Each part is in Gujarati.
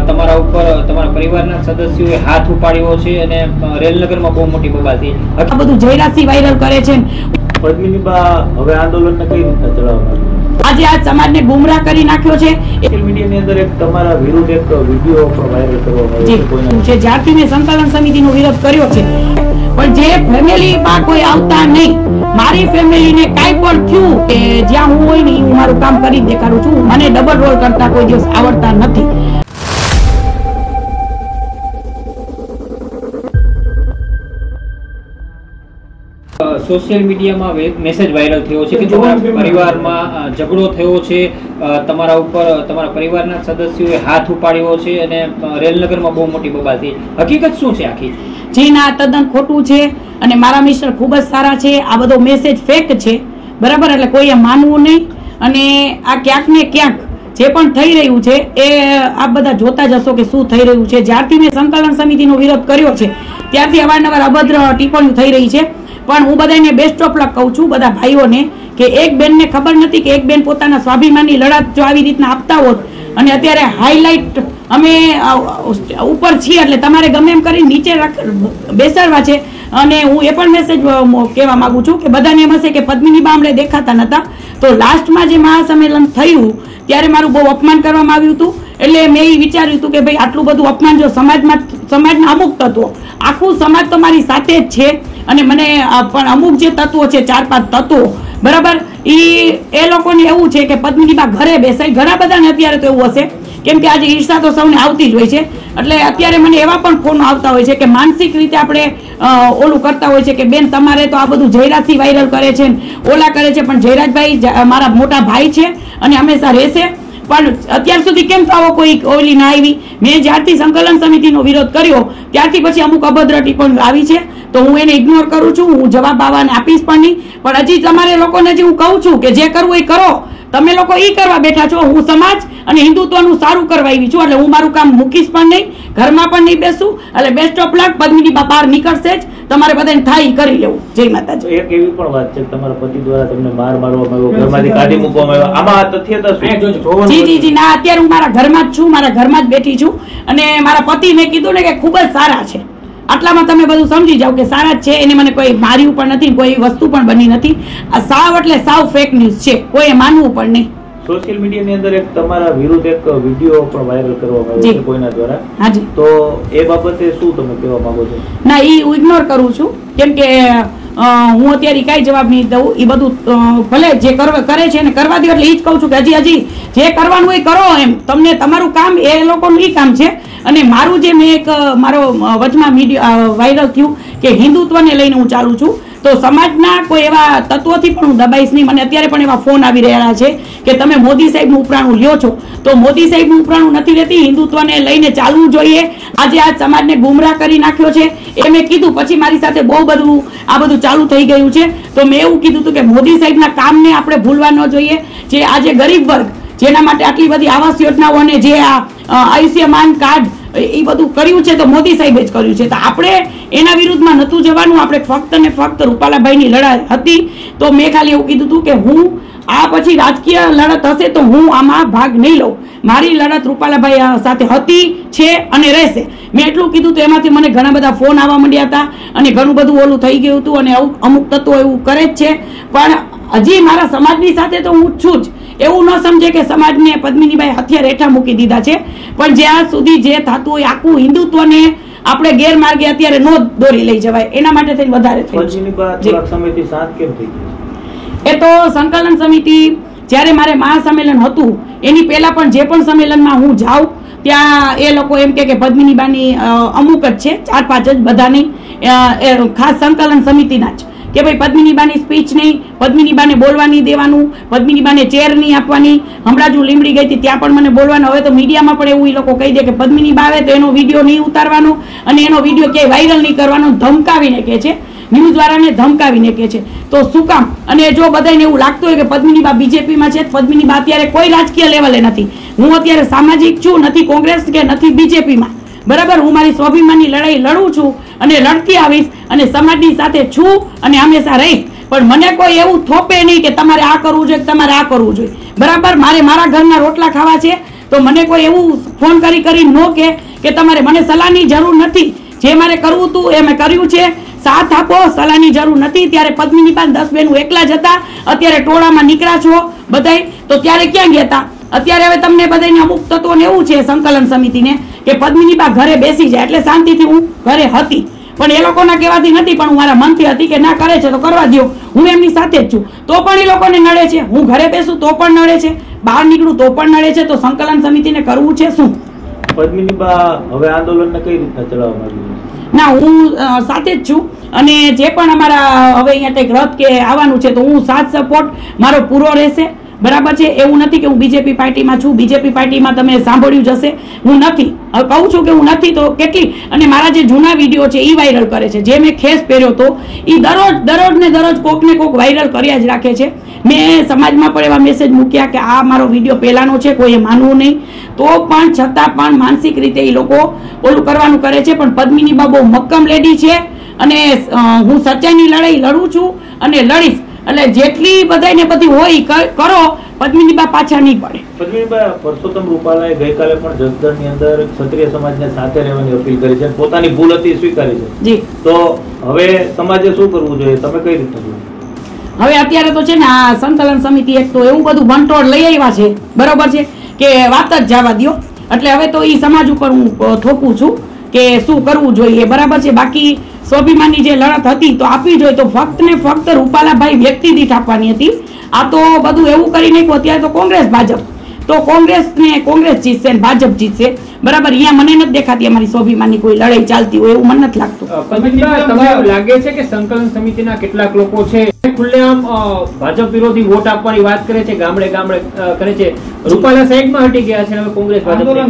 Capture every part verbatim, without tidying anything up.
તમારા ઉપર તમારા પરિવારના સદસ્યોએ હાથ ઉપાડ્યો છે અને રેલનગરમાં બહુ મોટી બબાલ થઈ. આ બધું જયરાજસિંહ વાયરલ કરે છે. પદ્મિનીબા હવે આંદોલનને કઈ રીતે ચલાવવા આજે આ સમાજને ગુમરાહ કરી નાખ્યો છે. સોશિયલ મીડિયાની અંદર એક તમારા વિરુદ્ધ એક વિડિયો પણ વાયરલ કરવામાં આવ્યો છે. જ્યારથી મેં સંકલન સમિતિનો વિરોધ કર્યો છે, પણ જે ફેમિલીમાં કોઈ આવતા નહીં, મારી ફેમિલીને કાંઈ પણ થયું કે જ્યાં હું હોય ને હું મારું કામ કરી દેખાડું છું. મને ડબલ રોલ કરતા કોઈ દિવસ આવડતા નથી. સોશિયલ મીડિયામાં મેસેજ વાયરલ થયો છે કે તમારા પરિવારમાં ઝઘડો થયો છે, તમારા ઉપર તમારા પરિવારના સદસ્યોએ હાથ ઉપાડ્યો છે અને રેલનગરમાં બહુ મોટી બબાલ થઈ. હકીકત શું છે આખી? જી ના, તદ્દન ખોટું છે અને મારા મિસ્ટર ખૂબ જ સારા છે. આ બધો મેસેજ ફેક છે, બરાબર? એટલે કોઈએ માનવું નહીં. અને આ ક્યાંક ને ક્યાંક જે પણ થઈ રહ્યું છે એ આપ બધા જોતા જ હશો કે શું થઈ રહ્યું છે. જ્યારથી મેં સંકલન સમિતિનો વિરોધ કર્યો છે ત્યારથી અવારનવાર અભદ્ર ટિપ્પણીઓ થઈ રહી છે. પણ હું બધાને બેસ્ટ ઓફ લક કહું છું, બધા ભાઈઓને, કે એક બેનને ખબર નથી કે એક બેન પોતાના સ્વાભિમાનની લડત જો આવી રીતના આપતા હોત અને અત્યારે હાઈલાઇટ અમે ઉપર છીએ એટલે તમારે ગમે એમ કરી નીચે બેસાડવા છે. અને હું એ પણ મેસેજ કહેવા માંગુ છું કે બધાને એમ હશે કે પદ્મિનીબા અમને દેખાતા નહોતા. તો લાસ્ટમાં જે મહાસંમેલન થયું ત્યારે મારું બહુ અપમાન કરવામાં આવ્યું હતું. એટલે મેં એ વિચાર્યું હતું કે ભાઈ આટલું બધું અપમાન જો સમાજમાં સમાજના અમુક તત્વો, આખું સમાજ તો મારી સાથે જ છે અને મને પણ અમુક જે તત્વો છે, ચાર પાંચ તત્વો, બરાબર, એ એ લોકોને એવું છે કે પદ્મિનીબા ઘરે બેસાય. ઘણા બધાને અત્યારે તો એવું હશે, કેમ કે આજે ઈર્ષા તો સૌને આવતી જ હોય છે. એટલે અત્યારે મને એવા પણ ફોન આવતા હોય છે કે માનસિક રીતે આપણે ઓલું કરતા હોય છે કે બેન તમારે તો આ બધું જયરાજસિંહ વાયરલ કરે છે, ઓલા કરે છે, પણ જયરાજભાઈ મારા મોટા ભાઈ છે અને હંમેશા રહેશે. પણ અત્યાર સુધી કેમ આવો કોઈ ઓલી ના આવી? મેં જ્યારથી સંકલન સમિતિનો વિરોધ કર્યો ત્યારથી પછી અમુક અભદ્ર ટિપ્પણીઓ આવી છે, તો હું એને ઇગ્નોર કરું છું. હું જવાબ આવવાને આપીશ પણ નહીં. પણ હજી તમારે લોકોને જે હું કહું છું કે જે કરવું એ કરો, તમે લોકો એ કરવા બેઠા છો. હું સમાજ અને હિન્દુત્વનું સારું કરવા આવી છું, એટલે હું મારું કામ મૂકીશ પણ નહીં, ઘરમાં પણ નહીં બેસું. એટલે બેસ્ટ ઓફ લક. પદ્મિનીબા બહાર નીકળશે જ, તમારે બધાને થાય કરી લેવું. જય માતાજી. એક એવી પણ વાત છે કે તમારા પતિ દ્વારા તમને બહાર મારવામાં આવ્યો, ઘરમાંથી કાઢી મૂકવામાં આવ્યો. આમાં તથ્યતા શું? જી જી જી ના, અત્યારે હું મારા ઘરમાં જ છું, મારા ઘરમાં જ બેઠી છું. અને મારા પતિ મેં કીધું ને કે ખૂબ જ સારા છે. આટલામાં તમે બધું સમજી જાઓ કે સારા જ છે. એને મને કોઈ માર્યું પણ નથી, કોઈ વસ્તુ પણ બની નથી. આ સાવ એટલે સાવ ફેક ન્યૂઝ છે, કોઈએ માનવું પણ નહીં. સોશિયલ મીડિયાની અંદર એક તમારા વિરુદ્ધ એક વિડિયો પણ વાયરલ કરવામાં આવ્યો છે કોઈના દ્વારા. હાજી. તો એ બાબતે શું તમે કહેવા માંગો છો? ના, એ હું ઇગ્નોર કરું છું, કેમ કે હું અત્યારે કઈ જવાબ નહીં દઉં. એ બધું ભલે જે કરે છે એને કરવા દો. એટલે એ જ કહું છું કે હજી હજી જે કરવાનું એ કરો. એમ તમને તમારું કામ, એ લોકોનું એ કામ છે. અને મારું જે મેં એક મારો વચમાં મીડિયા વાયરલ થયું કે હિન્દુત્વને લઈને હું ચાલું છું, તો સમાજના કોઈ એવા તત્વોથી પણ હું દબાઈશ નહીં. મને અત્યારે પણ એવા ફોન આવી રહ્યા છે કે તમે મોદી સાહેબનું ઉપરાણું લ્યો છો, તો મોદી સાહેબનું ઉપરાણું નથી લેતી. હિન્દુત્વને લઈને ચાલવું જોઈએ. આજે આ સમાજને ગુમરાહ કરી નાખ્યો છે એ મેં કીધું. પછી મારી સાથે બહુ બધું આ બધું ચાલુ થઈ ગયું છે, તો મેં એવું કીધું હતું કે મોદી સાહેબના કામને આપણે ભૂલવા ન જોઈએ. જે આજે ગરીબ વર્ગ, જેના માટે આટલી બધી આવાસ યોજનાઓ અને જે આ આયુષ્યમાન કાર્ડ એ બધું કર્યું છે, તો મોદી સાહેબે જ કર્યું છે. તો આપણે એના વિરુદ્ધમાં નહોતું જવાનું. આપણે ફક્ત ને ફક્ત રૂપાલાભાઈની લડાઈ હતી, તો મેં ખાલી એવું કીધું હતું કે હું આ પછી રાજકીય લડત હશે તો હું આમાં ભાગ નહીં લઉં. મારી લડત રૂપાલાભાઈ સાથે હતી, છે અને રહેશે. મેં એટલું કીધું તો એમાંથી મને ઘણા બધા ફોન આવવા માંડ્યા હતા અને ઘણું બધું ઓલું થઈ ગયું હતું. અને અમુક તત્વો એવું કરે જ છે, પણ હજી મારા સમાજની સાથે તો હું છું જ. એવું ન સમજે કે સમાજને પદ્મિનીબાઈ હથિયાર હેઠા મૂકી દીધા છે. પણ જ્યાં સુધી જે થતું હોય આખું હિન્દુત્વને આપણે ગેરમાર્ગે અત્યારે નો દોરી લઈ જવાય, એના માટે થઈને વધારે એ તો સંકલન સમિતિ જ્યારે મારે મહાસંમેલન હતું એની પહેલા પણ જે પણ સંમેલનમાં હું જાઉં ત્યાં એ લોકો એમ કે પદ્મિનીબાની અમુક જ છે, ચાર પાંચ જ, બધા નહીં, ખાસ સંકલન સમિતિના જ, કે ભાઈ પદ્મિનીબાની સ્પીચ નહીં, પદ્મિનીબાને બોલવા નહીં દેવાનું, પદ્મિનીબાને ચેર નહીં આપવાની. હમણાં જ હું લીમડી ગઈ હતી ત્યાં પણ મને બોલવાનું. હવે તો મીડિયામાં પણ એવું એ લોકો કહી દે કે પદ્મિનીબા આવે તો એનો વિડીયો નહીં ઉતારવાનો અને એનો વિડીયો ક્યાંય વાયરલ નહીં કરવાનો, ધમકાવીને કહે છે. ન્યૂઝ વાળાને ધમકાવીને કહે છે. તો શું કામ? અને જો બધાને એવું લાગતું હોય કે પદ્મિનીબા બીજેપીમાં છે, પદ્મિનીબા અત્યારે કોઈ રાજકીય લેવલે નથી. હું અત્યારે સામાજિક છું, નથી કોંગ્રેસ કે નથી બીજેપીમાં, બરાબર. હું મારી સ્વાભિમાનની લડાઈ લડું છું અને લડતી આવીશ અને સમાજની સાથે છું અને હંમેશા રહીશ. પણ મને કોઈ એવું થોપે નહીં કે તમારે આ કરવું જોઈએ, તમારે આ કરવું જોઈએ, બરાબર. મારે મારા ઘરના રોટલા ખાવા છે, તો મને કોઈ એવું ફોન કરી કરી ન કે કે તમારે મને સલાહની જરૂર નથી, જે મારે કરવું હતું એ મેં કર્યું છે, સાથ આપો, સલાહની જરૂર નથી. ત્યારે પદ્મિની પાસે દસ બેનું એકલા જ હતા, અત્યારે ટોળામાં નીકળ્યા છો બધાય, તો ત્યારે ક્યાં ગયા હતા? અત્યારે હવે તમને બધાને અમુક તત્વોને એવું છે સંકલન સમિતિને કે પદ્મિની બા ઘરે બેસી જાય એટલે શાંતિથી હું ઘરે હતી, પણ એ લોકોના કહેવાથી નથી, પણ હું મારા મનથી હતી કે ના કરે છે તો કરવા દો, હું એમની સાથે જ છું. તો પણ એ લોકોને નડે છે, હું ઘરે બેસું તો પણ નડે છે, બહાર નીકળું તો પણ નડે છે. તો સંકલન સમિતિને કરવું છે શું? પદ્મિની બા હવે આંદોલનને કઈ રીતના ચલાવવા માંગી? ના, હું સાથે જ છું, અને જે પણ અમારા હવે અહીંયા કંઈક રથ કે આવવાનું છે તો હું સાથ સપોર્ટ મારો પૂરો રહેશે, બરાબર છે. એવું નથી કે હું બીજેપી પાર્ટીમાં છું, બીજેપી પાર્ટીમાં તમે સાંભળ્યું જ હશે, હું નથી. હવે કહું છું કે હું નથી તો કેટલી, અને મારા જે જૂના વિડીયો છે એ વાયરલ કરે છે, જે મેં ખેસ પહેર્યો હતો એ દરરોજ દરરોજ ને દરરોજ કોક ને કોક વાયરલ કર્યા જ રાખે છે. મેં સમાજમાં પણ એવા મેસેજ મૂક્યા કે આ મારો વિડીયો પહેલાનો છે, કોઈએ માનવું નહીં, તો પણ છતાં પણ માનસિક રીતે એ લોકો ઓલું કરવાનું કરે છે. પણ પદ્મિની બા બહુ મક્કમ લેડી છે, અને હું સચ્ચાઈની લડાઈ લડું છું અને લડીશ, એટલે જેટલી બધાને બધી હોય કરો, પદ્મિની બા પાછા નહીં પડે. પદ્મિની બા પરસોત્તમ રૂપાલાએ ગઈકાલે પણ જસદણની અંદર ક્ષત્રિય સમાજને સાથે રહેવાની અપીલ કરી છે, પોતાની ભૂલ હતી સ્વીકારી છે. જી, તો હવે સમાજે શું કરવું જોઈએ, તમે કઈ રીતે જુઓ? હવે અત્યારે તો છે ને આ સંકલન સમિતિ એક તો એવું બધું બંટોળ લઈ આવ્યા છે, બરોબર છે, કે વાત જ જવા દો. એટલે હવે તો એ સમાજ ઉપર હું થોપું છું કે શું કરવું જોઈએ, બરાબર છે. બાકી સ્વાભિમાનની જે લડત હતી તો આપવી જોઈએ, તો ફક્ત ને ફક્ત રૂપાલાભાઈ વ્યક્તિ દીઠ આપવાની હતી. આ તો બધું એવું કરી નાખ્યું. અત્યારે તો કોંગ્રેસ ભાજપ, તો કોંગ્રેસ ને કોંગ્રેસ જીતશે ને ભાજપ જીતશે, બરાબર. અહીંયા મને નથી દેખાતી અમારી સ્વાભિમાનની કોઈ લડાઈ ચાલતી હોય, એવું મને નથી લાગતું. તમને લાગે છે કે સંકલન સમિતિના કેટલાક લોકો છે ખુલ્લેઆમ ભાજપ વિરોધી વોટ આપવાની વાત કરે છે, ગામડે ગામડે કરે છે, રૂપાલા સાઈડમાં હટી ગયા છે, હવે કોંગ્રેસ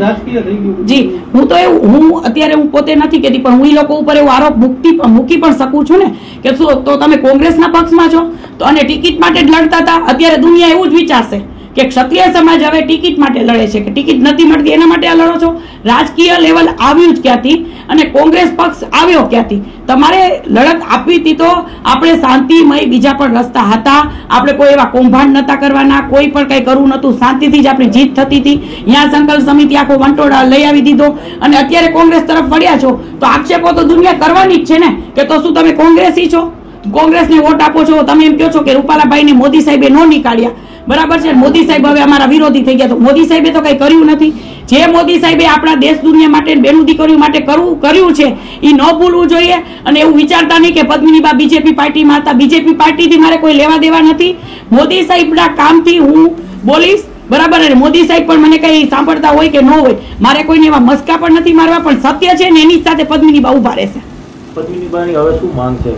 ભાજપ? જી, હું તો એવું હું અત્યારે હું પોતે નથી કહેતી, પણ હું એ લોકો ઉપર એવો આરોપ મૂકી મૂકી પણ શકું છું ને કે શું તો તમે કોંગ્રેસના પક્ષમાં છો તો અને ટિકિટ માટે જ લડતા હતા. અત્યારે દુનિયા એવું જ વિચારશે કે ક્ષત્રિય સમાજ હવે ટિકિટ માટે લડે છે, કે ટિકિટ નથી મળતી એના માટે આ લડો છો. રાજકીય લેવલ આવ્યું જ ક્યાંથી અને કોંગ્રેસ પક્ષ આવ્યો ક્યાંથી? તમારે લડત આપવી હતી તો આપણે શાંતિમય બીજા પણ રસ્તા હતા, આપણે કોઈ એવા કૌભાંડ નતા કરવાના, કોઈ પણ કઈ કરવું નતું, શાંતિથી જ આપણી જીત થતી હતી. અહીંયા સંકલ્પ સમિતિ આખો વંટોળા લઈ આવી દીધો અને અત્યારે કોંગ્રેસ તરફ વળ્યા છો, તો આક્ષેપો તો દુનિયા કરવાની જ છે ને કે તો શું તમે કોંગ્રેસી છો, કોંગ્રેસને વોટ આપો છો? તમે એમ કહો છો કે રૂપાલાભાઈને મોદી સાહેબે ન નીકાળ્યા, બરાબર છે, મોદી સાહેબ હવે અમારા વિરોધી થઈ ગયા. તો મોદી સાહેબે તો કઈ કર્યું નથી. જે મોદી સાહેબે આપણા દેશ દુનિયા માટે બેનું દીકરીઓ માટે કરવું કર્યું છે એ ન ભૂલવું જોઈએ. અને એવું વિચારતા નહીં કે પદ્મિની બા બીજેપી પાર્ટીમાં હતા, બીજેપી પાર્ટીથી મારે કોઈ લેવા દેવા નથી. મોદી સાહેબના કામથી હું બોલીશ, બરાબર. અને મોદી સાહેબ પણ મને કઈ સાંભળતા હોય કે ન હોય, મારે કોઈને એવા મસ્કા પણ નથી મારવા, પણ સત્ય છે ને એની સાથે પદ્મિની બા ઉભા રહેશે. પદ્મિની બાની હવે શું માંગ છે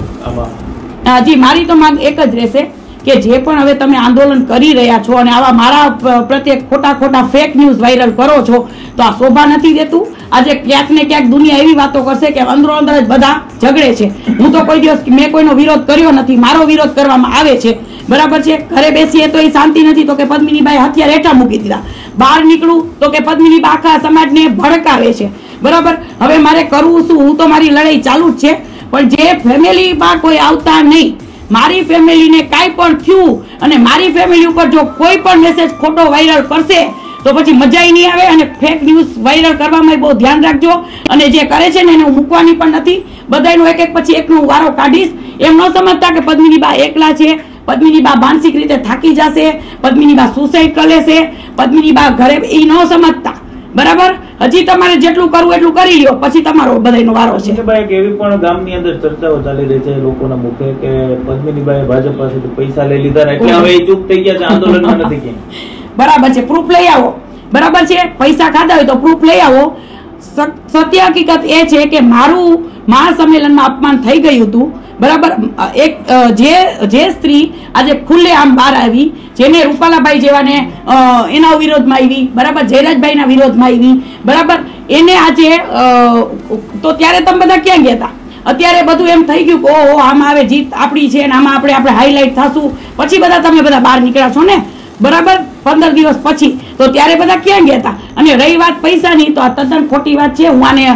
આમાં? જી, મારી તો માંગ એક જ રહેશે કે જે પણ હવે તમે આંદોલન કરી રહ્યા છો અને આવા મારા પ્રત્યે ખોટા ખોટા ફેક ન્યૂઝ વાયરલ કરો છો તો આ શોભા નથી દેતું. આજે ક્યાંક ને ક્યાંક દુનિયા એવી વાતો કરશે કે અંદરો અંદર જ બધા ઝઘડે છે. હું તો કોઈ દિવસ મેં કોઈનો વિરોધ કર્યો નથી, મારો વિરોધ કરવામાં આવે છે, બરાબર છે. ઘરે બેસીએ તો એ શાંતિ નથી તો કે પદ્મિની બાઈ હથિયાર હેઠા મૂકી દીધા, બહાર નીકળું તો કે પદ્મિની બા આખા સમાજને ભડકાવે છે, બરાબર. હવે મારે કરવું શું? હું તો મારી લડાઈ ચાલુ જ છે, પણ જે ફેમિલીમાં કોઈ આવતા નહીં, મારી ફેમિલીને કાંઈ પણ થયું અને મારી ફેમિલી ઉપર જો કોઈ પણ મેસેજ ખોટો વાયરલ કરશે તો પછી મજા નહીં આવે. અને ફેક ન્યૂઝ વાયરલ કરવામાં બહુ ધ્યાન રાખજો. અને જે કરે છે ને એને હું મૂકવાની પણ નથી, બધાનો એક એક પછી એકનો વારો કાઢીશ. એમ ન સમજતા કે પદ્મિની બા એકલા છે, પદ્મિની બા માનસિક રીતે થાકી જશે, પદ્મિની બા સુસાઇડ કરી લેશે, પદ્મિની બા ઘરે, એ ન સમજતા, બરાબર. હજી તમારે જેટલું કરવું એટલું કરી લ્યો, પછી તમારો બધાનો વારો છે. એવી પણ ગામની અંદર ચર્ચાઓ ચાલી રહી છે લોકોના મુખે કે પદ્મિનીબાઈ ભાજપ પાસેથી પૈસા લઈ લીધા એટલે હવે એ ચૂપ થઈ ગયા છે, આંદોલનમાં નથી ગયા. બરાબર છે, પ્રૂફ લઈ આવો, બરાબર છે. પૈસા ખાધા હોય તો પ્રૂફ લઈ આવો. સત્ય હકીકત એ છે કે મારું મહાસંમેલનમાં અપમાન થઈ ગયું હતું, બરાબર. એક જે જે સ્ત્રી આજે ખુલ્લે આમ બહાર આવી, જેને રૂપાલાભાઈ જેવાને એના વિરોધમાં આવી, બરાબર, જયરાજભાઈના વિરોધમાં આવી, બરાબર, એને આજે તો ત્યારે તમે બધા ક્યાં ગયા હતા? અત્યારે બધું એમ થઈ ગયું કે ઓહો આમાં હવે જીત આપણી છે ને આમાં આપણે આપણે હાઈલાઇટ થશું, પછી બધા તમે બધા બહાર નીકળ્યા છો ને, બરાબર, પંદર દિવસ પછી. તો ત્યારે બધા ક્યાં ગયા હતા? અને રહી વાત પૈસાની, તો આ તદ્દન ખોટી વાત છે. હું આને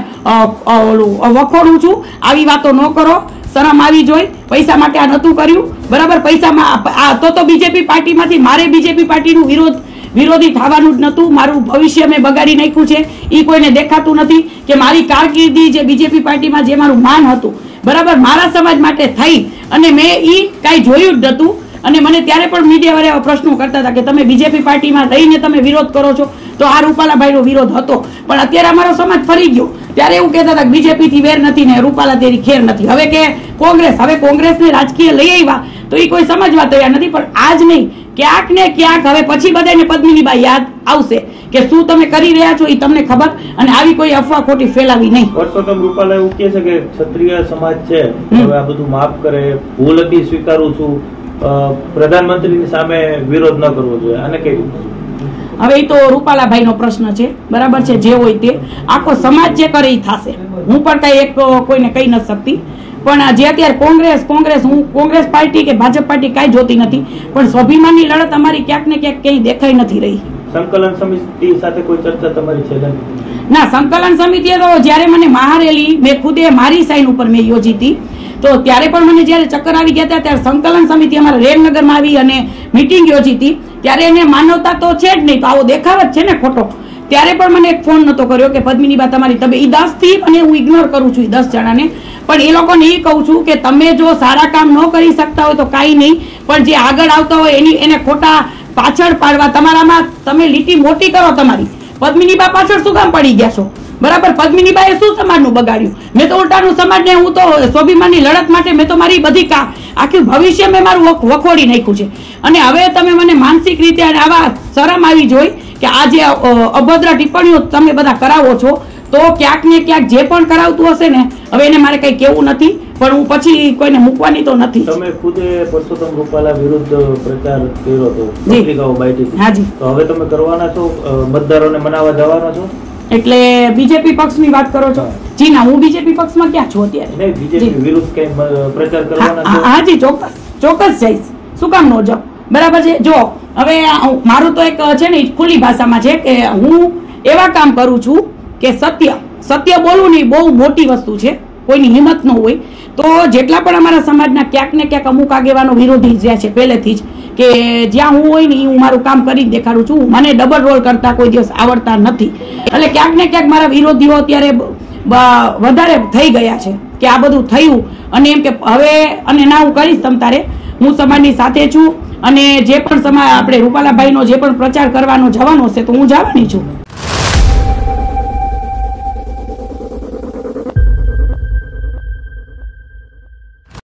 વખોડું છું, આવી વાતો ન કરો, શરમ આવી જોઈ. પૈસા માટે આ નતું કર્યું, બરાબર. પૈસામાં તો તો બીજેપી પાર્ટીમાંથી મારે બીજેપી પાર્ટીનું વિરોધ વિરોધી થવાનું જ નતું. મારું ભવિષ્ય મેં બગાડી નાખ્યું છે, એ કોઈને દેખાતું નથી કે મારી કારકિર્દી જે બીજેપી પાર્ટીમાં જે મારું માન હતું, બરાબર, મારા સમાજ માટે થઈ અને મેં એ કાંઈ જોયું જ નતું. અને મને ત્યારે પણ મીડિયાવાળા એવા પ્રશ્નો કરતા હતા કે તમે બીજેપી પાર્ટીમાં રહીને તમે વિરોધ કરો છો, તો આ રૂપાલાભાઈનો વિરોધ હતો. પણ અત્યારે અમારો સમાજ ફરી ગયો. ત્યારે એવું કહેતા હતા કે બીજેપી થી વેર નથી ને રૂપાલા તેરી ખેર નથી. હવે કે કોંગ્રેસ, હવે કોંગ્રેસને રાજકીય લઈ આવ્યા તો એ કોઈ સમજવા તૈયાર નથી. પણ આજ નહીં, ક્યાંક ને ક્યાંક હવે પછી બધાને પદ્મિનીબા યાદ આવશે કે શું તમે કરી રહ્યા છો એ તમને ખબર, અને આવી કોઈ અફવા ખોટી ફેલાવી નહીં. પરસોત્તમ રૂપાલા એવું કહે છે કે ક્ષત્રિય સમાજ છે હવે આ બધું માફ કરે, ભૂલ હતી સ્વીકારું છું, પ્રધાનમંત્રીની સામે વિરોધ ન કરવો જોઈએ. આને કેવું? હવે એ તો રૂપાલાભાઈ નો પ્રશ્ન છે, બરાબર છે. જે હોય તે આખો સમાજ જે કરે એ થશે. હું પણ કઈ એક કોઈને કહી નથી શકતી. પણ જે અત્યારે કોંગ્રેસ કોંગ્રેસ હું કોંગ્રેસ પાર્ટી કે ભાજપ પાર્ટી કાંઈ જોતી નથી, પણ સ્વાભિમાનની લડત અમારી ક્યાંક ને ક્યાંક ક્યાંય દેખાઈ નથી રહી. સંકલન સમિતિ સાથે કોઈ ચર્ચા તમારી છે? ના, સંકલન સમિતિએ તો જયારે મને મહારેલી મેં ખુદે મારી સાઈન ઉપર મેં યોજી હતી, તો ત્યારે પણ મને જયારે ચક્કર આવી ગયા હતા ત્યારે સંકલન સમિતિ અમારા રેલનગરમાં આવી અને મીટિંગ યોજી હતી. ત્યારે એને માનવતા તો છે જ નહીં, તો આવો દેખાવ જ છે ને ખોટો. ત્યારે પણ મને એક ફોન નતો કર્યો કે પદ્મિનીબા તમારી તબિયત, એ દસ થી અને હું ઇગ્નોર કરું છું એ દસ જણાને, પણ એ લોકોને એ કહું છું કે તમે જો સારા કામ ન કરી શકતા હોય તો કાંઈ નહીં, પણ જે આગળ આવતા હોય એની એને ખોટા પાછળ પાડવા, તમારામાં તમે લીટી મોટી કરો તમારી. પદ્મિનીબા પાછળ શું કામ પડી ગયા છો? બરાબર, પદ્મિનીબાએ શું સમાજનું બગાડ્યું? મેં તો ઉલટાનું સમાજને, હું તો સ્વાભિમાનની લડત માટે મેં તો મારી બધી આખું ભવિષ્ય મેં મારું વખોડી નાખ્યું છે. અને હવે તમે મને માનસિક રીતે આવા શરમ આવી જોઈ કે આ જે અભદ્ર ટિપ્પણીઓ તમે બધા કરાવો છો, તો ક્યાંક ને ક્યાંક જે પણ કરાવતું હશે ને, હવે એને મારે કઈ કેવું નથી, પણ હું પછી કોઈને મૂકવાની તો નથી. તમે ખુદે પરસોત્તમ રૂપાલા વિરુદ્ધ પ્રચાર કર્યો હતો, પત્રિકાઓ બાંધી હતી. હાજી. તો હવે તમે કરવાના છો, મતદારોને મનાવવા જવાના છો? એટલે બીજેપી પક્ષની વાત કરો છો? જી ના, હું બીજેપી પક્ષમાં ક્યાં છું અત્યારે. નહીં, બીજેપી વિરુદ્ધ કઈ પ્રચાર કરવાના છો? હાજી, ચોક્કસ ચોક્કસ જઈશ. શું કામ નો જાઉં? બરાબર છે. જો હવે મારું તો એક છે ને ખુલ્લી ભાષામાં છે કે હું એવા કામ કરું છું કે સત્ય સત્ય બોલવું નહીં બહુ મોટી વસ્તુ છે, કોઈની હિંમત ન હોય. તો જેટલા પણ અમારા સમાજના ક્યાંક ને ક્યાંક અમુક આગેવાનો વિરોધી જ્યાં છે પહેલેથી જ, કે જ્યાં હું હોય ને હું મારું કામ કરી દેખાડું છું. મને ડબલ રોલ કરતા કોઈ દિવસ આવડતા નથી, એટલે ક્યાંક ને ક્યાંક મારા વિરોધીઓ અત્યારે વધારે થઈ ગયા છે કે આ બધું થયું અને એમ કે હવે અને ના હું કરીશ તમ તારે, હું સમાજની સાથે છું. અને જે પણ સમાજ આપણે રૂપાલાભાઈનો જે પણ પ્રચાર કરવાનો જવાનો હશે તો હું જવાની છું.